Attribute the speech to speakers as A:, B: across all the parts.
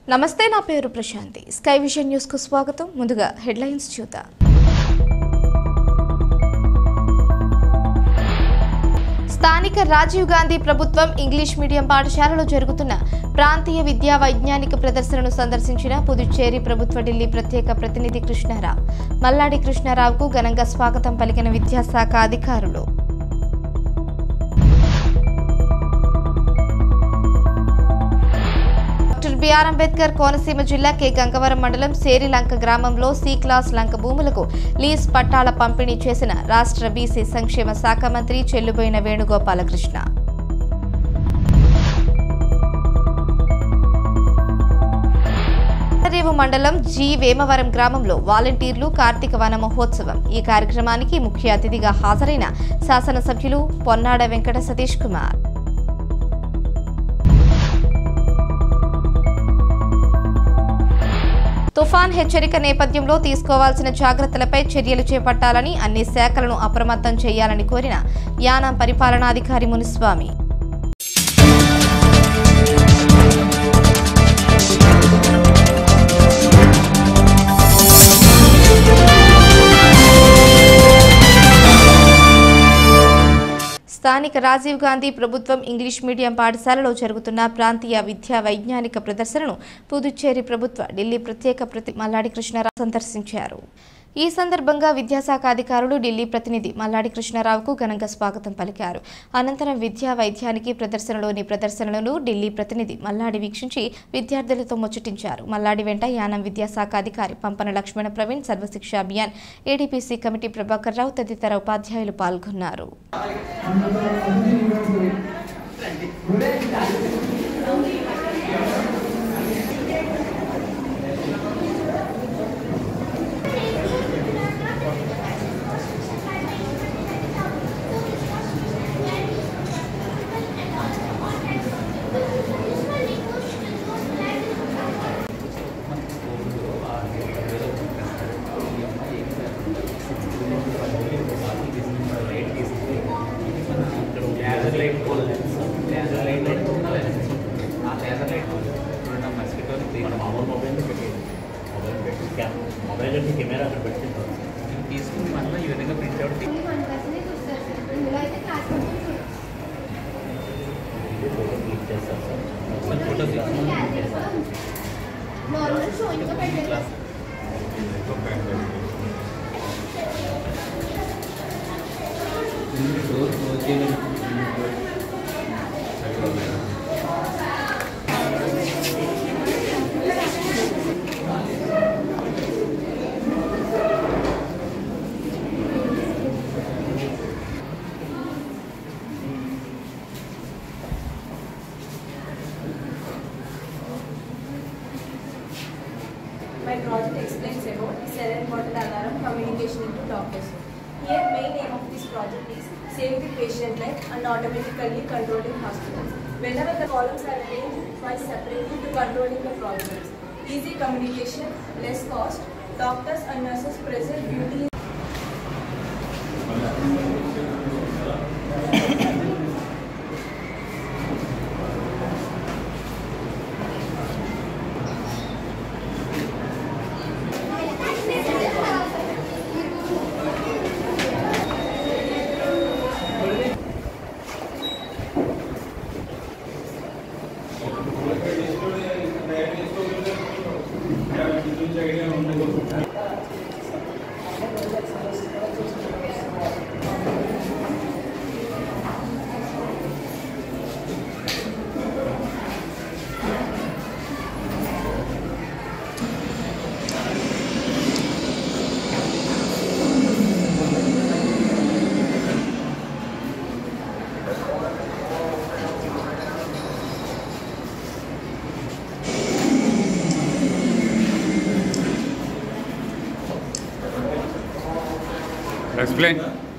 A: నమస్తే, నా పేరు ప్రశాంతి. స్కై విజన్ న్యూస్ కు స్వాగతం. ముందుగా హెడ్లైన్స్ చూద్దాం. స్థానిక రాజీవ్ గాంధీ ప్రభుత్వం ఇంగ్లీష్ మీడియం పాఠశాలలో జరుగుతున్న ప్రాంతీయ విద్యా వైజ్ఞానిక ప్రదర్శనను సందర్శించిన పుదుచ్చేరి ప్రభుత్వ ఢిల్లీ ప్రత్యేక ప్రతినిధి కృష్ణారావు. మల్లాడి కృష్ణారావుకు ఘనంగా స్వాగతం పలికిన విద్యాశాఖ అధికారులు. బిఆర్ అంబేద్కర్ కోనసీమ జిల్లా కె గంగవరం మండలం సేరిలంక గ్రామంలో సి క్లాస్ లంక భూములకు లీజ్ పట్టాల పంపిణీ చేసిన రాష్ట్ర బీసీ సంక్షేమ శాఖ మంత్రి చెల్లుబోయిన వేణుగోపాలకృష్ణ. రేవు మండలం జి వేమవరం గ్రామంలో వాలంటీర్లు కార్తీక వన మహోత్సవం. ఈ కార్యక్రమానికి ముఖ్య అతిథిగా హాజరైన శాసనసభ్యులు పొన్నాడ వెంకట సతీష్ కుమార్. తుఫాన్ హెచ్చరిక నేపథ్యంలో తీసుకోవాల్సిన జాగ్రత్తలపై చర్యలు చేపట్టాలని, అన్ని శాఖలను అప్రమత్తం చేయాలని కోరిన యానాం పరిపాలనాధికారి మునిస్వామి. స్థానిక రాజీవ్ గాంధీ ప్రభుత్వం ఇంగ్లీష్ మీడియం పాఠశాలలో జరుగుతున్న ప్రాంతీయ విద్యా వైజ్ఞానిక ప్రదర్శనను పుదుచ్చేరి ప్రభుత్వ ఢిల్లీ ప్రత్యేక ప్రతినిధి మల్లాడి కృష్ణారావు సందర్శించారు. ఈ సందర్భంగా విద్యాశాఖ అధికారులు ఢిల్లీ ప్రతినిధి మల్లాడి కృష్ణారావుకు ఘనంగా స్వాగతం పలికారు. అనంతరం విద్యా వైద్యానికి ప్రదర్శనలోని ప్రదర్శనలను ఢిల్లీ ప్రతినిధి మల్లాడి వీక్షించి విద్యార్థులతో ముచ్చటించారు. మల్లాడి వెంట యానం విద్యాశాఖ అధికారి పంపన లక్ష్మణ ప్రవీణ్, సర్వశిక్ష అభియాన్ ఏడీపీసీ కమిటీ ప్రభాకర్ రావు తదితర ఉపాధ్యాయులు పాల్గొన్నారు.
B: కెమెరా అక్కడ పెట్టి తీసుకుని మళ్ళీ ఈ విధంగా print out photo
C: My project explains about the silent bottle alarm communication into doctors. Here, main aim of this project is saving the patient life and automatically controlling hospitals. Whenever the columns are arranged twice separately to controlling the problems. Easy communication, less cost, doctors and nurses present beauty.
D: Explain.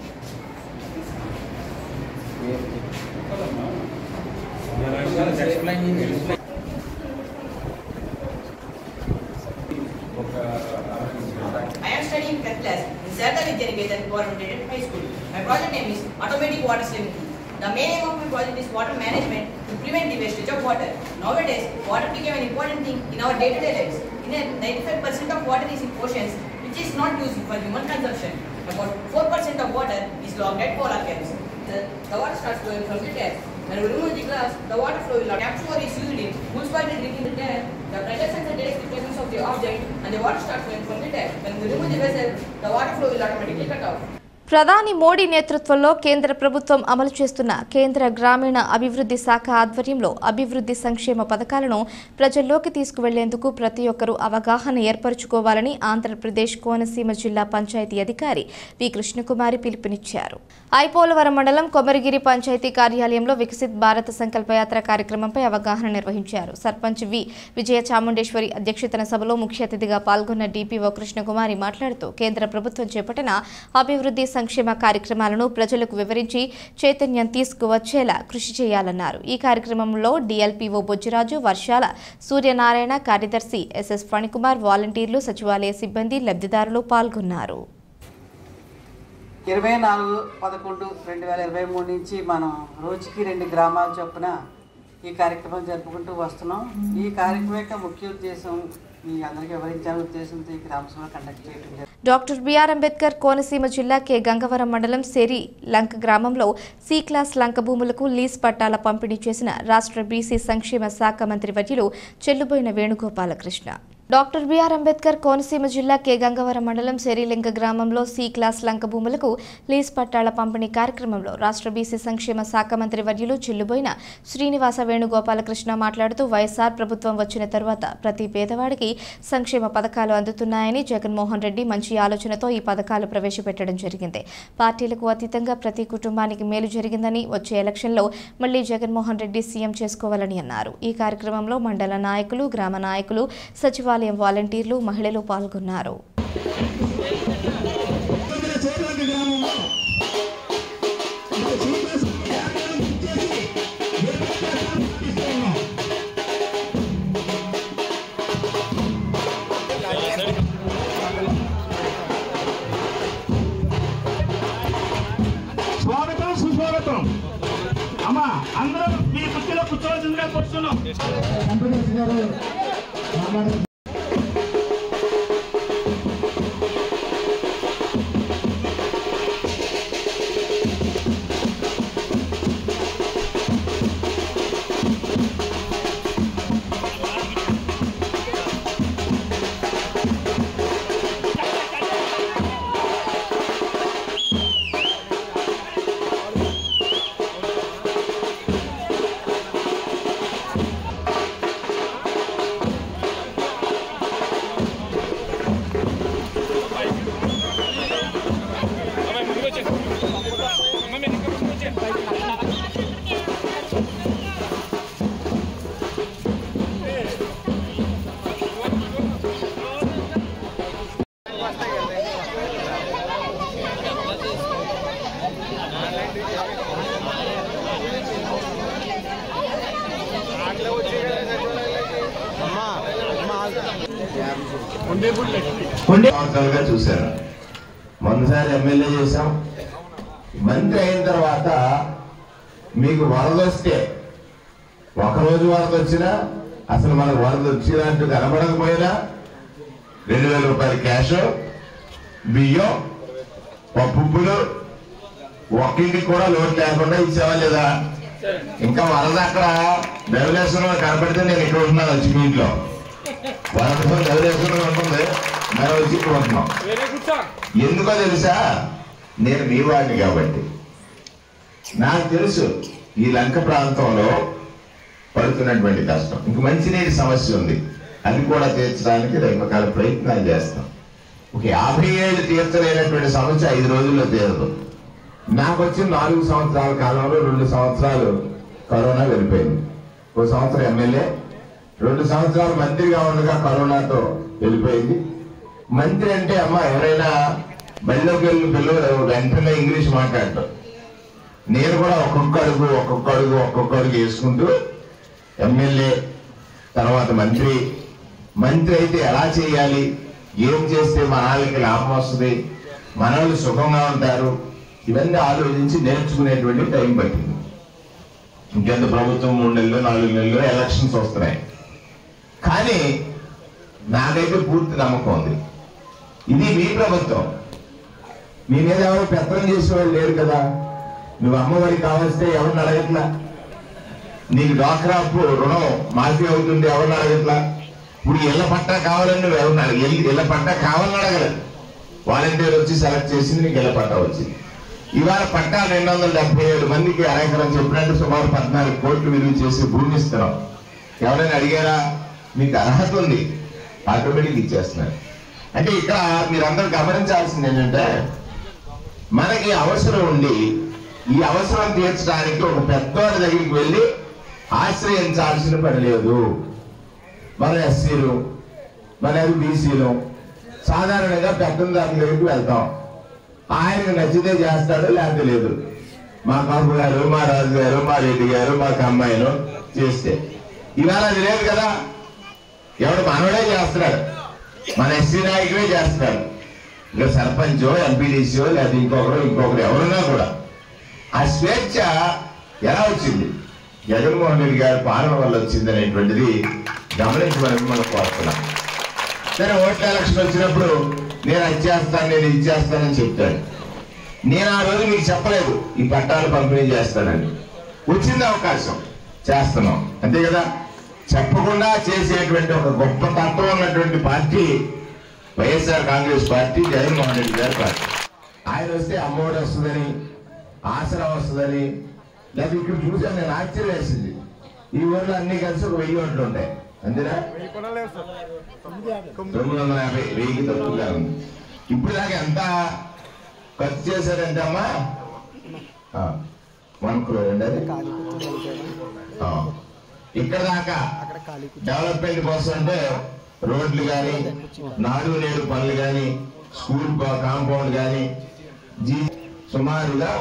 E: I am studying 10th class in Sarda Vidyaniketan Government High School. My project name is Automatic Water Saving. The main aim of my project is water management to prevent the wastage of water. Nowadays, water became an important thing in our day-to-day lives. In 95% of water is in oceans, which is not used for human consumption. About 4% of water is locked at polar caps. The water starts flowing from the tap. When we remove the glass, the water flow will not. Tap flow is used in municipality drinking the tap. The pressure sensor detects the presence of the object and the water starts flowing from the tap. When we remove the vessel, the water flow will automatically cut off.
A: ప్రధాని మోడీ నేతృత్వంలో కేంద్ర ప్రభుత్వం అమలు చేస్తున్న కేంద్ర గ్రామీణ అభివృద్ధి శాఖ ఆధ్వర్యంలో అభివృద్ధి సంక్షేమ పథకాలను ప్రజల్లోకి తీసుకువెళ్లేందుకు ప్రతి ఒక్కరూ అవగాహన ఏర్పరచుకోవాలని ఆంధ్రప్రదేశ్ కోనసీమ జిల్లా పంచాయతీ అధికారి వి కృష్ణకుమారి పిలుపునిచ్చారు. ఐపోలవరం మండలం కొమరగిరి పంచాయతీ కార్యాలయంలో వికసిత్ భారత సంకల్పయాత్ర కార్యక్రమంపై అవగాహన నిర్వహించారు. సర్పంచ్ వి విజయ చాముండేశ్వరి అధ్యక్షతన సభలో ముఖ్య అతిథిగా పాల్గొన్న డిపిఓ కృష్ణకుమారి మాట్లాడుతూ కేంద్ర ప్రభుత్వం చేపట్టిన అభివృద్ధి సంక్షేమ కార్యక్రమాలను ప్రజలకు వివరించి చైతన్యం తీసుకువచ్చేలా కృషి చేయాలన్నారు. ఈ కార్యక్రమంలో డిఎల్పిఓ బొజ్జిరాజు, వర్షాల సూర్యనారాయణ, కార్యదర్శి ఎస్ఎస్ ఫణికుమార్, వాలంటీర్లు, సచివాలయ సిబ్బంది, లబ్ధిదారులు పాల్గొన్నారు.
F: 24/11/2023 నుంచి మనం రోజుకి 2 గ్రామాల చొప్పున ఈ కార్యక్రమం జరుపుకుంటూ వస్తున్నాం. ఈ కార్యక్రమం యొక్క ముఖ్య ఉద్దేశం మీ అందరికీ వివరించాలనే ఉద్దేశంతో ఈ గ్రామ సభ కండక్ట్ చేయడం జరిగింది.
A: డాక్టర్ బిఆర్ అంబేద్కర్ కోనసీమ జిల్లా కె గంగవరం మండలం సెరి లంక గ్రామంలో సి క్లాస్ లంక భూములకు లీజ్ పట్టాల పంపిణీ చేసిన రాష్ట్ర బీసీ సంక్షేమ శాఖ మంత్రి వర్యులు చెల్లుబోయిన వేణుగోపాలకృష్ణ. డాక్టర్ బిఆర్ అంబేద్కర్ కోనసీమ జిల్లా కె గంగవరం మండలం సెరిలింగ గ్రామంలో సి క్లాస్ లంక భూములకు లీజ్ పట్టాల పంపిణీ కార్యక్రమంలో రాష్ట్ర బీసీ సంక్షేమ శాఖ మంత్రి వర్యులు చెల్లుబోయిన శ్రీనివాస వేణుగోపాలకృష్ణ మాట్లాడుతూ వైఎస్ఆర్ ప్రభుత్వం వచ్చిన తర్వాత ప్రతి పేదవాడికి సంక్షేమ పథకాలు అందుతున్నాయని, జగన్మోహన్ రెడ్డి మంచి ఆలోచనతో ఈ పథకాలు ప్రవేశపెట్టడం జరిగింది. పార్టీలకు అతీతంగా ప్రతి కుటుంబానికి మేలు జరిగిందని, వచ్చే ఎలక్షన్లో మళ్లీ జగన్మోహన్ రెడ్డి సీఎం చేసుకోవాలని అన్నారు. ఈ కార్యక్రమంలో మండల నాయకులు, గ్రామ నాయకులు, సచివాలయం వాలంటీర్లు, మహిళలు పాల్గొన్నారు.
G: స్వాగతం, సుస్వాగతం. అమ్మా అందరూ మీ బుద్ధిలో కూర్చోవలసిందిగా కూర్చున్నాం.
H: చూశారు. మొన్నసారి ఎమ్మెల్యే చేశాం. మంత్రి అయిన తర్వాత మీకు వరద వస్తే, ఒకరోజు వరద వచ్చినా, అసలు మనకు వరద వచ్చినట్టు కనబడకపోయినా 2,000 రూపాయలు క్యాష్, బియ్యం, పప్పులు ఒక్కింటికి కూడా లోటు లేకుండా ఇచ్చేవా లేదా? ఇంకా వరద అక్కడ ధవలేశ్వరంలో కనపడితే నేను ఇక్కడ ఉంటున్నాను, వచ్చి మీ ఇంట్లో వరద ధవలేశ్వరంలో ఉంటుంది, మనం వచ్చి ఇక్కడ ఉంటున్నాం. ఎందుకో తెలుసా? నేను మీ వాడిని కాబట్టి నాకు తెలుసు ఈ లంక ప్రాంతంలో పడుతున్నటువంటి కష్టం. ఇంక మంచినీటి సమస్య ఉంది, అది కూడా తీర్చడానికి రకరకాల ప్రయత్నాలు చేస్తాం. ఒక 50 ఏళ్ళు తీర్చలేనటువంటి సమస్య 5 రోజుల్లో తీరదు. నాకు వచ్చిన 4 సంవత్సరాల కాలంలో 2 సంవత్సరాలు కరోనా వెళ్ళిపోయింది. 1 సంవత్సరం ఎమ్మెల్యే, 2 సంవత్సరాలు మంత్రిగా ఉండగా కరోనాతో వెళ్ళిపోయింది. మంత్రి అంటే అమ్మ ఎవరైనా బడిలోకి వెళ్ళి పిల్లలు వెంటనే ఇంగ్లీష్ మాట్లాడటం. నేను కూడా ఒక్కొక్క అడుగు వేసుకుంటూ ఎమ్మెల్యే తర్వాత మంత్రి అయితే ఎలా చేయాలి, ఏం చేస్తే మన వాళ్ళకి లాభం వస్తుంది, మన వాళ్ళు సుఖంగా ఉంటారు, ఇవన్నీ ఆలోచించి నేర్చుకునేటువంటి టైం పట్టింది. ఇంకెంత ప్రభుత్వం 3 నెలలు 4 నెలలు ఎలక్షన్స్ వస్తున్నాయి. కానీ నాకైతే పూర్తి నమ్మకం ఉంది, ఇది మీ ప్రభుత్వం, మీ మీద ఎవరు పెత్తనం చేసేవాళ్ళు లేరు కదా. నువ్వు అమ్మఒడికి కావాల్స్తే ఎవరిని అడగట్లా, నీకు డ్వాక్రా రుణం మాఫీ అవుతుంది ఎవరిని అడగట్లా. ఇప్పుడు ఇళ్ల పట్టా కావాలని నువ్వు ఎవరిని అడగ, ఇళ్ల పట్టా కావాలని అడగలేదు, వాలంటీర్ వచ్చి సెలెక్ట్ చేసింది, నీకు ఇళ్ల పట్టా వచ్చింది. ఇవాళ పట్టా 277 మందికి అరెకరం చెప్పినట్టు సుమారు 14 కోట్లు విలువ చేసి భూమి ఇస్తున్నాం. ఎవరైనా అడిగారా? మీకు అర్హత ఉంది, ఆటోమేటిక్ ఇచ్చేస్తున్నారు. అంటే ఇక్కడ మీరందరూ గమనించాల్సింది ఏంటంటే, మనకి అవసరం ఉండి ఈ అవసరం తీర్చడానికి ఒక పెద్దవాడి దగ్గరికి వెళ్ళి ఆశ్రయించాల్సిన పని లేదు. మన ఎస్సీలు, మన బీసీలు సాధారణంగా పెద్దందారుల దగ్గరికి వెళ్తాం, ఆయనకు నచ్చితే చేస్తాడు, లేకపోతే లేదు. మా బాబు గారు, మా రాజు గారు, మా రెడ్డి గారు, మా కమ్మాయిలు చేస్తే. ఇవాళ అది లేదు కదా, ఎవడు మనోడే చేస్తున్నాడు, మన ఎస్సీ నాయకుడే చేస్తున్నాడు. ఇంకా సర్పంచో ఎంపీడీసీఓ లేదా ఇంకొకరు ఎవరున్నా కూడా ఆ స్వేచ్ఛ ఎలా వచ్చింది? జగన్మోహన్ రెడ్డి గారి పాలన వల్ల వచ్చింది అనేటువంటిది గమనించమని మనం కోరుతున్నాం. సరే, ఓట్ల ఎలక్షన్ వచ్చినప్పుడు నేను అది చేస్తాను, నేను ఇది చేస్తానని చెప్తాను. నేను ఆ రోజు మీకు చెప్పలేదు ఈ పట్టాలు పంపిణీ చేస్తానని. వచ్చింది అవకాశం, చేస్తున్నాం, అంతే కదా. చెప్పకుండా చేసేటువంటి ఒక గొప్ప తత్వం ఉన్నటువంటి party YSR Congress party, Jaganmohan Reddy గారి పార్టీ. ఆయన వస్తే అమ్మఒడి వస్తుందని, ఆసరా వస్తుందని, లేదా ఇక్కడ చూసాను నేను, ఆశ్చర్యం వేసింది. ఈ ఊర్లో అన్ని కలిసి ఒక 1000 ఓట్లు ఉంటాయి, అంతేనా? 950, 1000కి తక్కువగా ఉంది. ఇప్పుడు దాకా ఎంత ఖర్చు చేశారంటే అమ్మా, 1 crore అండి. అది ఇక్కడ దాకా డెవలప్మెంట్ కోసం అంటే రోడ్లు కానీ, నాడు నేడు పనులు కానీ, స్కూల్ కాంపౌండ్ కానీ సుమారుగా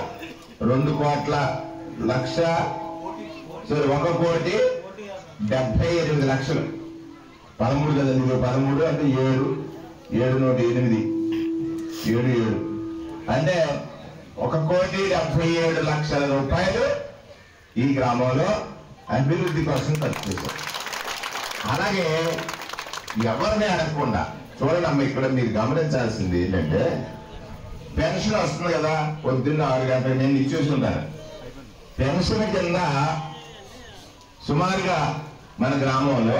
H: 1,78,00,000. 13 కదా, 13 అంటే 7, 7 నోటి 8, 7 అంటే 1,77,00,000 రూపాయలు ఈ గ్రామంలో అభివృద్ధి కోసం ఖర్చు చేశారు. అలాగే ఎవరిని అడగకుండా చూడండి అమ్మ, ఇక్కడ మీరు గమనించాల్సింది ఏంటంటే, పెన్షన్ వస్తుంది కదా, పొద్దున్న 6 గంటలకు నేను ఇచ్చేసి ఉంటాను. పెన్షన్ కింద సుమారుగా మన గ్రామంలో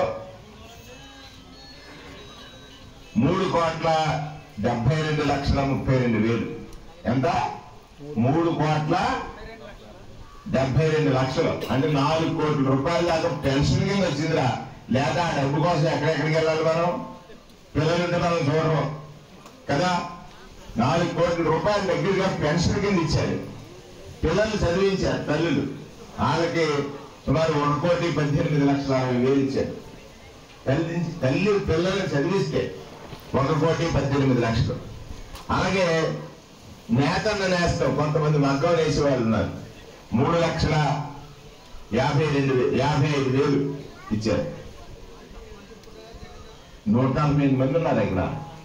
H: 3,72,32,000. ఎంత? 3,72,00,000 అంటే 4 కోట్ల రూపాయల దాకా పెన్షన్ కింద వచ్చిందిరా. లేదా ఆ డబ్బు కోసం ఎక్కడెక్కడికి వెళ్ళాలి మనం? పిల్లలుంటే మనం చూడడం కదా. 4 కోట్ల రూపాయల దగ్గరగా పెన్షన్ కింద ఇచ్చారు, పిల్లలు చదివించారు తల్లులు. వాళ్ళకి సుమారు 1,18,60,000 ఇచ్చారు. తల్లి పిల్లల్ని చదివిస్తే 1,18,00,000. అలాగే నేతన్న నేస్తాం, కొంతమంది మగ్గం వేసే వాళ్ళు ఉన్నారు, 3,55,000 ఇచ్చారు. 148 మంది ఉన్నారు ఇక్కడ.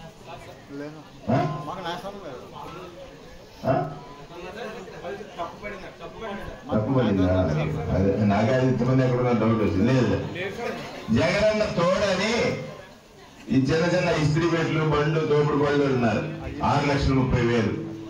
H: తప్పుపడిందా? అదే నాకే ఇంతమంది ఎక్కడ డౌట్ వచ్చింది. లేదు, జగనన్న తోడని ఈ చిన్న చిన్న ఇస్త్రీ పెట్లు, బండ్లు, తోపుడు బళ్ళు ఉన్నారు, 6,30,000.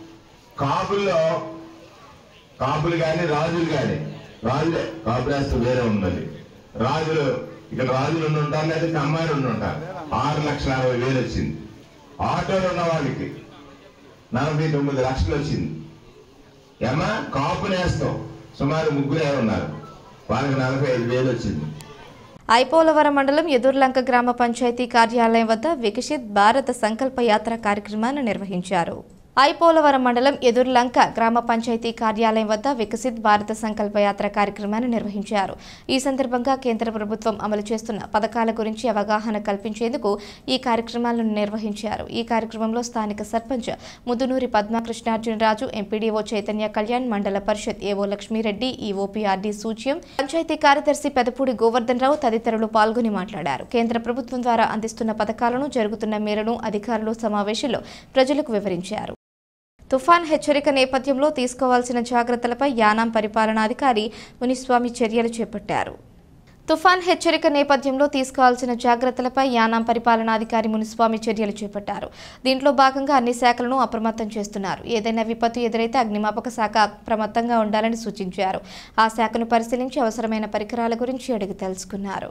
H: కాపులు కానీ రాజులు కానీ, రాజులే, కాపులేస్తే వేరే ఉన్నది. రాజులు ఇక్కడ రాజులు ఉంటారు, లేదా కమ్మాయిలు ఉంటారు. 6,60,000 వచ్చింది. ఆటోలు ఉన్న వాళ్ళకి 49 లక్షలు వచ్చింది. ఏమా కాపు నేస్తాం సుమారు 3 ఉన్నారు, వాళ్ళకి 45,000 వచ్చింది.
A: ఐపోలవరం మండలం ఎదుర్లంక గ్రామ పంచాయతీ కార్యాలయం వద్ద వికసిత్ భారత సంకల్ప యాత్ర కార్యక్రమాన్ని నిర్వహించారు. ఐపోలవరం మండలం ఎదుర్లంక గ్రామ పంచాయతీ కార్యాలయం వద్ద వికసిత్ భారత సంకల్ప యాత్ర కార్యక్రమాన్ని నిర్వహించారు. ఈ సందర్భంగా కేంద్ర ప్రభుత్వం అమలు చేస్తున్న పథకాల గురించి అవగాహన కల్పించేందుకు ఈ కార్యక్రమాలను నిర్వహించారు. ఈ కార్యక్రమంలో స్థానిక సర్పంచ్ ముదునూరి పద్మకృష్ణార్జునరాజు, ఎంపీడీఓ చైతన్య కళ్యాణ్, మండల పరిషత్ ఏవో లక్ష్మీరెడ్డి, ఈఓపీఆర్డీ సూచ్యం, పంచాయతీ కార్యదర్శి పెదపూడి గోవర్ధన్ రావు తదితరులు పాల్గొని మాట్లాడారు. కేంద్ర ప్రభుత్వం ద్వారా అందిస్తున్న పథకాలను, జరుగుతున్న మేలను అధికారులు సమావేశంలో ప్రజలకు వివరించారు. తుఫాన్ హెచ్చరిక నేపథ్యంలో తీసుకోవాల్సిన జాగ్రత్తలపై యానాం పరిపాలనాధికారి మునిస్వామి చర్యలు చేపట్టారు. తుఫాన్ హెచ్చరిక నేపథ్యంలో తీసుకోవాల్సిన జాగ్రత్తలపై యానాం పరిపాలనాధికారి మునిస్వామి చర్యలు చేపట్టారు. దీంట్లో భాగంగా అన్ని శాఖలను అప్రమత్తం చేస్తున్నారు. ఏదైనా విపత్తు ఎదురైతే అగ్నిమాపక శాఖ అప్రమత్తంగా ఉండాలని సూచించారు. ఆ శాఖను పరిశీలించి అవసరమైన పరికరాల గురించి అడిగి తెలుసుకున్నారు.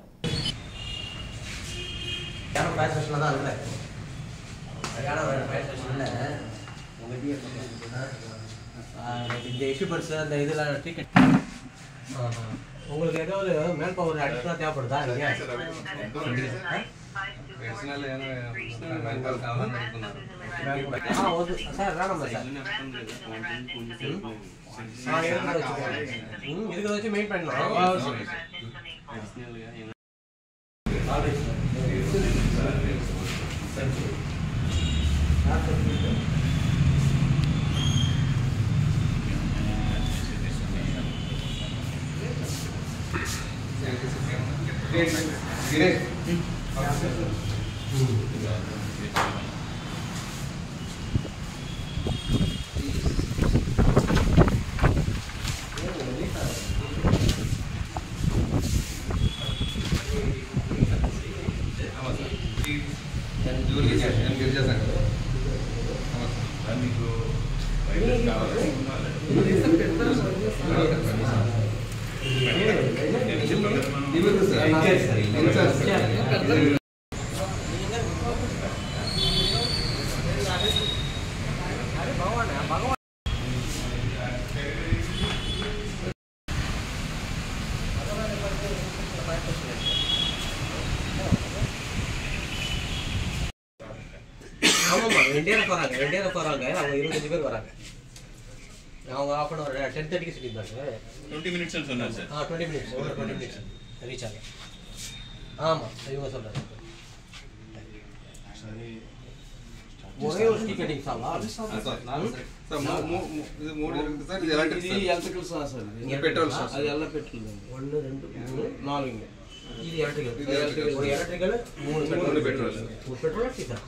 I: உங்களுக்கு ஏதாவது மேல் பவர் அடிஷனலாக தேவைப்படுதா சார் வேணாமா சார் இருக்கிறத வச்சு மெயின் பண்ணலாம். ரெண்டே வராங்க அவங்க 25 பேர் வராங்க. அவங்க ஆஃப் அன் அவர் 10:30க்கு சொல்லியிருந்தாங்க.
J: 20 மினிட்ஸ் சொன்னாங்க சார்.
I: 20 மினிட்ஸ் ரீச் ஆகும். ஆமா இவங்க சொல்றாங்க. சரி ஒரே ஒரு டிக்கெட்டிங் சாவா சார் நான் சார் இது மூணு இருக்கு சார். இது எலக்ட்ரிக்கல் சார். இது பெட்ரோல் சார். அது எல்லாம் பெட்ரோல். 1 2 3 4 இங்க. இது எலக்ட்ரிக்கல். ஒரு எலக்ட்ரிக்கல் 3 பெட்ரோல். ஒரு பெட்ரோல் சார்.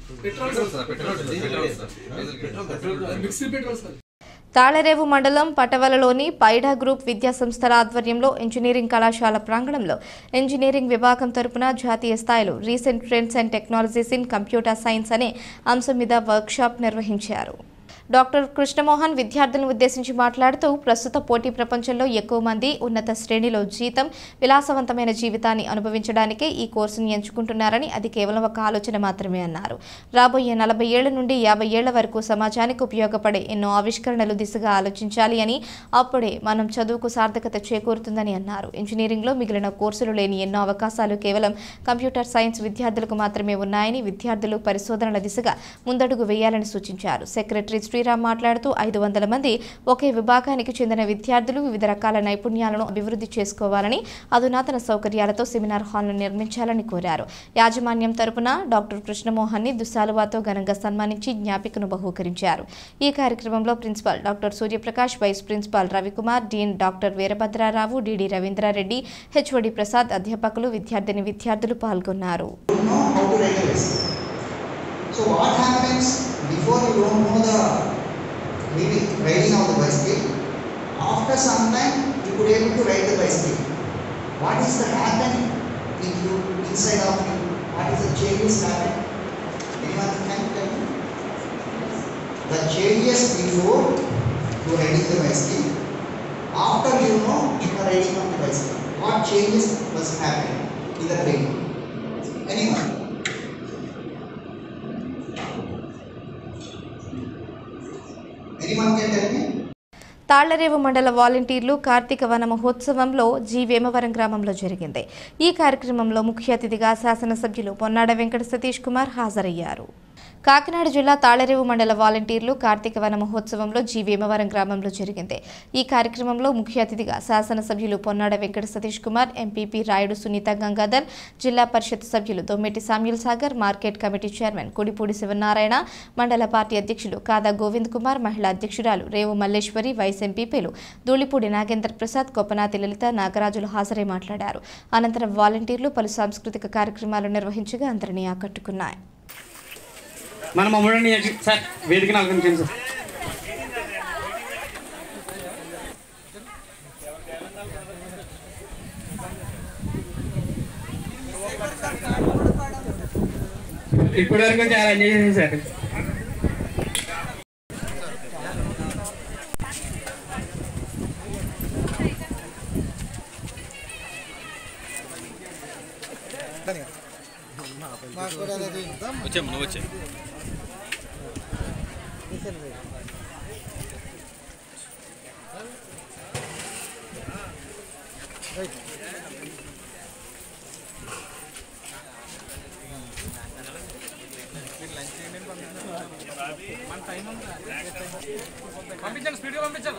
A: తాళరేవు మండలం పటవలలోని పైడా గ్రూప్ విద్యా సంస్థల ఆధ్వర్యంలో ఇంజనీరింగ్ కళాశాల ప్రాంగణంలో ఇంజనీరింగ్ విభాగం తరపున జాతీయ స్థాయిలో recent trends and technologies in computer science అనే అంశం మీద వర్క్షాప్ నిర్వహించారు. డాక్టర్ కృష్ణమోహన్ విద్యార్థులను ఉద్దేశించి మాట్లాడుతూ ప్రస్తుత పోటీ ప్రపంచంలో ఎక్కువ మంది ఉన్నత శ్రేణిలో జీతం, విలాసవంతమైన జీవితాన్ని అనుభవించడానికే ఈ కోర్సును ఎంచుకుంటున్నారని అది కేవలం ఒక ఆలోచన మాత్రమే అన్నారు. రాబోయే 40 ఏళ్ల నుండి 50 ఏళ్ల వరకు సమాజానికి ఉపయోగపడే ఎన్నో ఆవిష్కరణలు దిశగా ఆలోచించాలి అని, అప్పుడే మనం చదువుకు సార్థకత చేకూరుతుందని అన్నారు. ఇంజనీరింగ్లో మిగిలిన కోర్సులు లేని ఎన్నో అవకాశాలు కేవలం కంప్యూటర్ సైన్స్ విద్యార్థులకు మాత్రమే ఉన్నాయని, విద్యార్థులు పరిశోధనల దిశగా ముందడుగు వేయాలని సూచించారు. సెక్రటరీ శ్రీరామ్ మాట్లాడుతూ 500 మంది ఒకే విభాగానికి చెందిన విద్యార్థులు వివిధ రకాల నైపుణ్యాలను అభివృద్ధి చేసుకోవాలని, అధునాతన సౌకర్యాలతో సెమినార్ హాల్ను నిర్మించాలని కోరారు. యాజమాన్యం తరపున డాక్టర్ కృష్ణమోహన్ని దుశాలువాతో ఘనంగా సన్మానించి జ్ఞాపికను బహూకరించారు. ఈ కార్యక్రమంలో principal doctor Suryaprakash, vice principal Ravikumar, dean doctor Veerabhadrarao, DD Ravindrareddy, HOD Prasad, అధ్యాపకులు, విద్యార్థులు పాల్గొన్నారు.
K: So what happens before you don't know the riding of the bicycle? After some time you could able to ride the bicycle. What is the happen in you inside of you? What is the changes happen? Anyone can tell me? The changes before you riding the bicycle, after you know you are riding of the bicycle. What changes must happen in the brain? Anyone?
A: Thallarevu మండల వాలంటీర్లు కార్తీక వన మహోత్సవంలో వేమవరం గ్రామంలో జరిగింది. ఈ కార్యక్రమంలో ముఖ్య అతిథిగా శాసనసభ్యులు పొన్నాడ వెంకట సతీష్ కుమార్ హాజరయ్యారు. కాకినాడ జిల్లా తాళ్లరేవు మండల వాలంటీర్లు కార్తీక వన మహోత్సవంలో వేమవరం గ్రామంలో జరిగింది. ఈ కార్యక్రమంలో ముఖ్య అతిథిగా శాసనసభ్యులు పొన్నాడ వెంకట సతీష్ కుమార్, ఎంపీపీ రాయుడు సునీత గంగాధర్, జిల్లా పరిషత్ సభ్యులు Dommeti Samuel Sagar, market committee chairman Kudipudi Sivanarayana, మండల పార్టీ అధ్యక్షులు కాదా గోవింద్ కుమార్, మహిళా అధ్యక్షురాలు రేవు మల్లేశ్వరి, వైస్ ఎంపీపీలు ధూళిపూడి నాగేంద్ర ప్రసాద్, కొప్పనాతి లలిత, నాగరాజులు హాజరై మాట్లాడారు. అనంతరం వాలంటీర్లు పలు సాంస్కృతిక కార్యక్రమాలు నిర్వహించగా అందరినీ ఆకట్టుకున్నాయి.
L: మన మమ్మల్ని సార్ వేదిక నాకు సార్ ఇప్పటి వరకు చాలా ఎంజాయ్ చేశారు.
J: వచ్చాము నువ్వు వచ్చే పంపించండి, స్పీడ్గా పంపించాలి.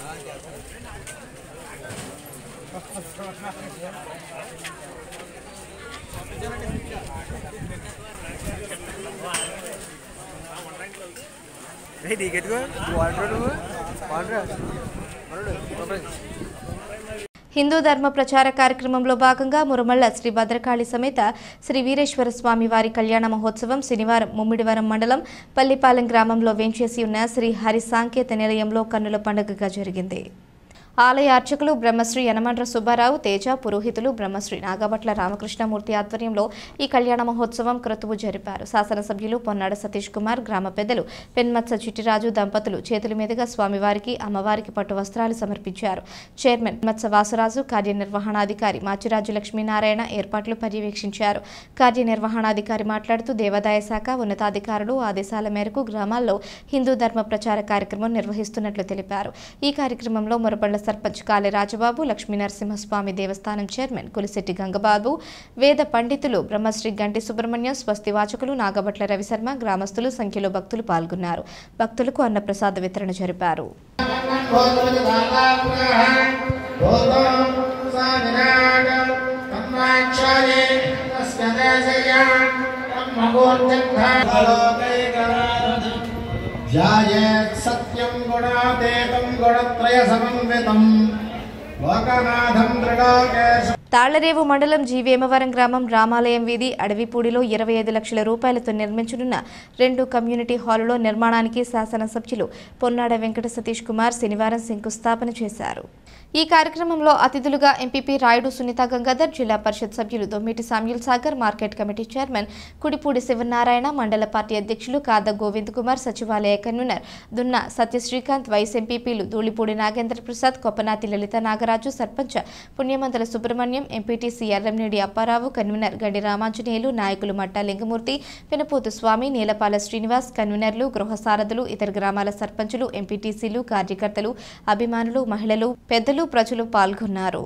A: హిందూ ధర్మ ప్రచార కార్యక్రమంలో భాగంగా మురమళ్ల శ్రీ భద్రకాళి సమేత శ్రీ వీరేశ్వర స్వామి వారి కళ్యాణ మహోత్సవం శనివారం ముమ్మిడివరం మండలం పల్లిపాలెం గ్రామంలో వేంచేసి ఉన్న శ్రీ హరి సాంకేత నిలయంలో కన్నుల పండుగగా జరిగింది. ఆలయ అర్చకులు బ్రహ్మశ్రీ యనమండ్ర సుబ్బారావు తేజ, పురోహితులు బ్రహ్మశ్రీ నాగభట్ల రామకృష్ణమూర్తి ఆధ్వర్యంలో ఈ కళ్యాణ మహోత్సవం క్రతువు జరిపారు. శాసనసభ్యులు పొన్నాడ సతీష్ కుమార్, గ్రామ పెద్దలు పెన్మత్స చిట్టిరాజు దంపతులు చేతుల మీదుగా స్వామివారికి అమ్మవారికి పట్టు వస్త్రాలు సమర్పించారు. చైర్మన్ మత్స వాసరాజు, కార్యనిర్వహణాధికారి మాచిరాజు లక్ష్మీనారాయణ ఏర్పాట్లు పర్యవేక్షించారు. కార్యనిర్వహణాధికారి మాట్లాడుతూ దేవాదాయ శాఖ ఉన్నతాధికారులు ఆదేశాల మేరకు గ్రామాల్లో హిందూ ధర్మ ప్రచార కార్యక్రమం నిర్వహిస్తున్నట్లు తెలిపారు. ఈ కార్యక్రమంలో మురపళ్ల సర్పంచ్ కాళే రాజబాబు, లక్ష్మీ నరసింహస్వామి దేవస్థానం చైర్మన్ కులిశెట్టి గంగబాబు, వేద పండితులు బ్రహ్మశ్రీ గంటి సుబ్రహ్మణ్యం, స్వస్తివాచకులు నాగభట్ల రవిశర్మ, గ్రామస్తులు సంఖ్యలో భక్తులు పాల్గొన్నారు. భక్తులకు అన్నప్రసాద వితరణ జరిపారు.
M: సత్యం గుణాతీతం గుణత్రయ సమన్వితం లోకనాథం త్రిలోకేశ.
A: తాళ్లరేవు మండలం జీవేమవరం గ్రామం రామాలయం వీధి అడవిపూడిలో 25 లక్షల రూపాయలతో నిర్మించనున్న 2 కమ్యూనిటీ హాలులో నిర్మాణానికి శాసనసభ్యులు పొన్నాడ వెంకట సతీష్ కుమార్ శనివారం శంకుస్థాపన చేశారు. ఈ కార్యక్రమంలో అతిథులుగా ఎంపీపీ రాయుడు సునీత గంగాధర్, జిల్లా పరిషత్ సభ్యులు Dommeti Samuel Sagar, market committee chairman Kudipudi Sivanarayana, మండల పార్టీ అధ్యక్షులు కాద గోవింద్ కుమార్, సచివాలయ కన్వీనర్ దున్న సత్యశ్రీకాంత్, వైస్ ఎంపీపీలు ధూళిపూడి నాగేంద్ర ప్రసాద్, కొప్పనాతి లలిత నాగరాజు, సర్పంచ్ పుణ్యమంతల సుబ్రహ్మణ్యం, ఎంపీటీసీ ఎర్రంనేడి అప్పారావు, కన్వీనర్ గండి రామాంజనేయులు, నాయకులు మట్టా లింగమూర్తి, పెనపోతు స్వామి, నీలపాల శ్రీనివాస్, కన్వీనర్లు, గృహ సారథులు, ఇతర గ్రామాల సర్పంచులు, ఎంపీటీసీలు, కార్యకర్తలు, అభిమానులు, మహిళలు, పెద్దలు, ప్రజలు పాల్గొన్నారు.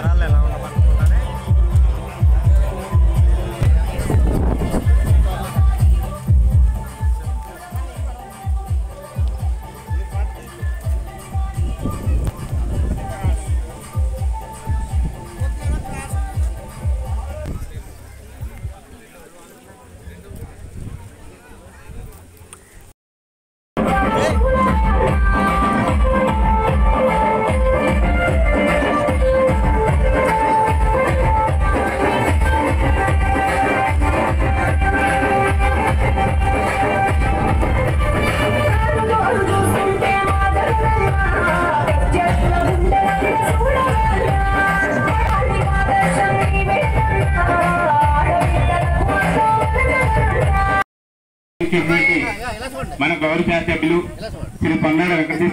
G: మన గౌరవ శాసనసభ్యులు శ్రీ పొన్నాడ వెంకటేశ్వర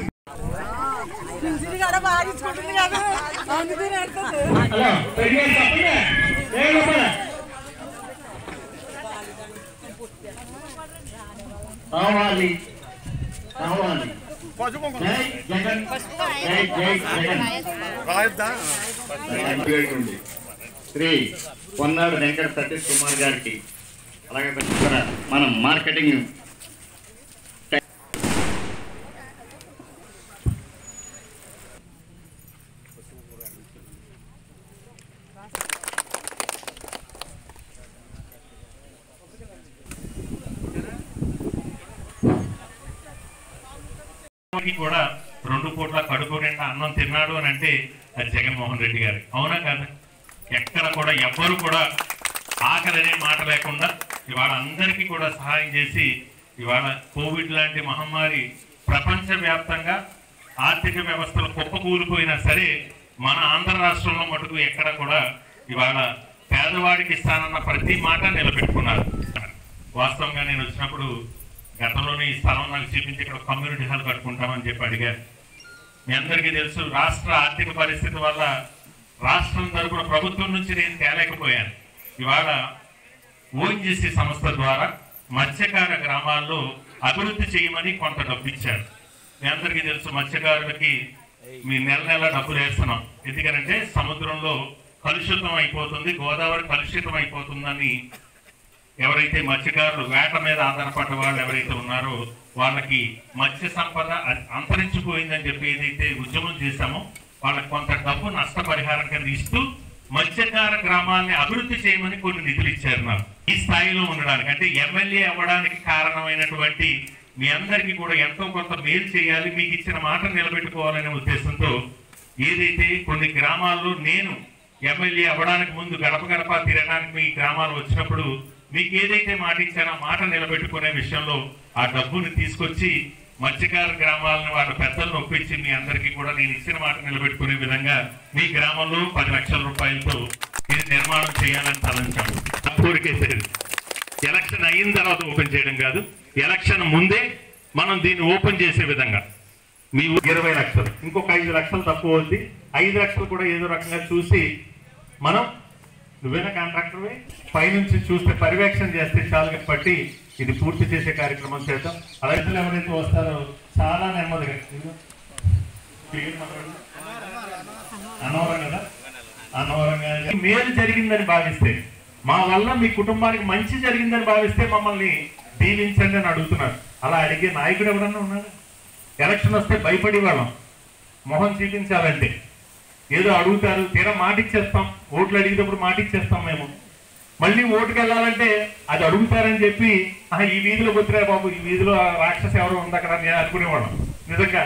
G: రావాలి రావాలి జై జగన్ జై జై జగన్ శ్రీ పొన్నాడ వెంకట సతీష్ కుమార్ గారికి అలాగే మనం మార్కెటింగ్
N: కూడా 2 పూట్ల కడుపు నిండా అన్నం తిన్నాడు అని అంటే అది జగన్మోహన్ రెడ్డి గారు. అవునా కాదు? ఎక్కడ కూడా ఎవ్వరు కూడా ఆకలి అనే మాట లేకుండా ఇవాళ అందరికీ కూడా సహాయం చేసి ఇవాళ కోవిడ్ లాంటి మహమ్మారి ప్రపంచవ్యాప్తంగా ఆర్థిక వ్యవస్థలు కుప్పకూలిపోయినా సరే మన ఆంధ్ర రాష్ట్రంలో మటుకు ఎక్కడ కూడా ఇవాళ పేదవాడికి ఇస్తానన్న ప్రతి మాట నిలబెట్టుకున్నారు. వాస్తవంగా నేను వచ్చినప్పుడు గతంలోనే ఈ స్థలం నాకు చూపించి ఇక్కడ కమ్యూనిటీ హాల్ కట్టుకుంటామని చెప్పి అడిగారు. మీ అందరికీ తెలుసు రాష్ట్ర ఆర్థిక పరిస్థితి వల్ల రాష్ట్రం తరపున ప్రభుత్వం నుంచి నేను తేలేకపోయాను. ఇవాళ ఓఎన్జీసీ సంస్థ ద్వారా మత్స్యకార గ్రామాల్లో అభివృద్ధి చేయమని కొంత డబ్బు ఇచ్చారు. మీ అందరికీ తెలుసు మత్స్యకారులకి మీ నెల నెల డబ్బులు వేస్తున్నాం. ఎందుకంటే సముద్రంలో కలుషితం అయిపోతుంది, గోదావరి కలుషితం అయిపోతుందని ఎవరైతే మత్స్యకారులు వేట మీద ఆధారపడ్డ వాళ్ళు ఎవరైతే ఉన్నారో వాళ్ళకి మత్స్య సంపద అంతరించిపోయిందని చెప్పి ఏదైతే ఉద్యమం చేశామో వాళ్ళకి కొంత డబ్బు నష్టపరిహారం కింద ఇస్తూ మత్స్యకార గ్రామాలని అభివృద్ధి చేయమని కొన్ని నిధులు ఇచ్చారు నాకు. ఈ స్థాయిలో ఉండడానికి అంటే ఎమ్మెల్యే అవ్వడానికి కారణమైనటువంటి మీ అందరికీ కూడా ఎంతో కొంత మేలు చేయాలి, మీకు ఇచ్చిన మాట నిలబెట్టుకోవాలనే ఉద్దేశంతో ఏదైతే కొన్ని గ్రామాల్లో నేను ఎమ్మెల్యే అవ్వడానికి ముందు గడప గడప తిరగడానికి మీ గ్రామాలు వచ్చినప్పుడు మీకు ఏదైతే మాట ఇచ్చానో మాట నిలబెట్టుకునే విషయంలో ఆ డబ్బుని తీసుకొచ్చి మత్స్యకార గ్రామాలను వాళ్ళ పెద్దలను ఒప్పించి మీ అందరికీ కూడా నేను ఇచ్చిన మాట నిలబెట్టుకునే విధంగా మీ గ్రామంలో 10 లక్షల రూపాయలతో ఇది నిర్మాణం చేయాలని తలంచాము. కోరికేసేది ఎలక్షన్ అయిన తర్వాత ఓపెన్ చేయడం కాదు, ఎలక్షన్ ముందే మనం దీన్ని ఓపెన్ చేసే విధంగా. మీ 20 లక్షలు, ఇంకొక 5 లక్షలు తక్కువ అవుద్ది, 5 లక్షలు కూడా ఏదో రకంగా చూసి మనం నువ్వేనా కాంట్రాక్టర్వే పైనుంచి చూస్తే పర్యవేక్షణ చేస్తే చాలు పట్టి ఇది పూర్తి చేసే కార్యక్రమం చేద్దాం. రైతులు ఎవరైతే వస్తారో చాలా నెమ్మదిగా అనవరం కదా, అనవరంగా మేలు జరిగిందని భావిస్తే మా వల్ల మీ కుటుంబానికి మంచి జరిగిందని భావిస్తే మమ్మల్ని దీవించండి అని అడుగుతున్నారు. అలా అడిగే నాయకుడు ఎవరన్నా ఉన్నారు? ఎలక్షన్ వస్తే భయపడి వాళ్ళం మొహం చూపించాలంటే ఏదో అడుగుతారు, తీరా మాటిచ్చేస్తాం. ఓట్లు అడిగేటప్పుడు మాటిచ్చేస్తాం మేము. మళ్ళీ ఓటుకు వెళ్ళాలంటే అది అడుగుతారని చెప్పి ఈ వీధిలో వచ్చిరా బాబు, ఈ వీధిలో రాక్షస ఎవరు ఉంది అక్కడ నేను అనుకునేవాళ్ళం. నిజంగా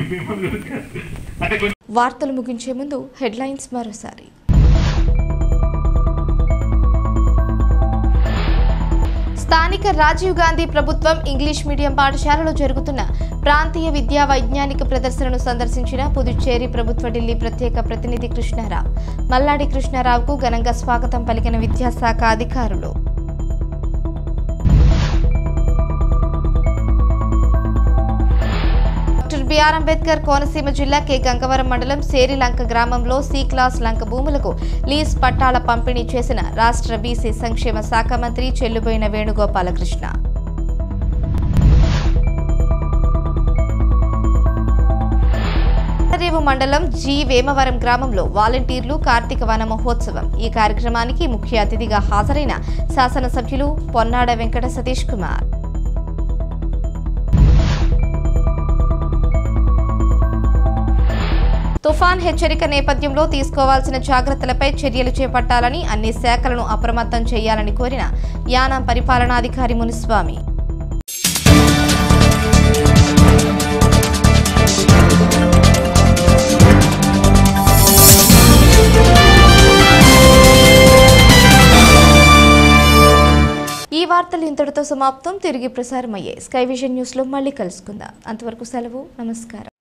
N: అంటే
A: వార్తలు ముగించే ముందు హెడ్లైన్స్ మరోసారి. స్థానిక రాజీవ్ గాంధీ ప్రభుత్వం ఇంగ్లీష్ మీడియం పాఠశాలలో జరుగుతున్న ప్రాంతీయ విద్యా వైజ్ఞానిక ప్రదర్శనను సందర్శించిన పుదుచ్చేరి ప్రభుత్వ ఢిల్లీ ప్రత్యేక ప్రతినిధి కృష్ణారావు. మల్లాడి కృష్ణారావుకు ఘనంగా స్వాగతం పలికిన విద్యాశాఖ అధికారులు. డాక్టర్ బిఆర్ అంబేద్కర్ కోనసీమ జిల్లా కె గంగవరం మండలం సేరిలంక గ్రామంలో సి క్లాస్ లంక భూములకు లీజ్ పట్టాల పంపిణీ చేసిన రాష్ట్ర బీసీ సంక్షేమ శాఖ మంత్రి చెల్లుబోయిన వేణుగోపాలకృష్ణ. మండలం జి వేమవరం గ్రామంలో వాలంటీర్లు కార్తీక వన మహోత్సవం. ఈ కార్యక్రమానికి ముఖ్య అతిథిగా హాజరైన శాసనసభ్యులు పొన్నాడ వెంకట సతీష్ కుమార్. తుఫాన్ హెచ్చరిక నేపథ్యంలో తీసుకోవాల్సిన జాగ్రత్తలపై చర్యలు చేపట్టాలని అన్ని శాఖలను అప్రమత్తం చేయాలని కోరిన యానాం పరిపాలనాధికారి మునిస్వామి. ఈ వార్తలు ఇంతటితో సమాప్తం. తిరిగి ప్రసారమయ్యే స్కై విజన్ న్యూస్లో మళ్ళీ కలుసుకుందాం. అంతవరకు సెలవు. నమస్కారం.